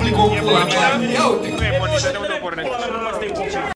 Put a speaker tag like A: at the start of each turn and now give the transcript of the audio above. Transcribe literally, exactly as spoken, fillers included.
A: complicou o pular, mas é o
B: Nu e monitorează, nu pornește.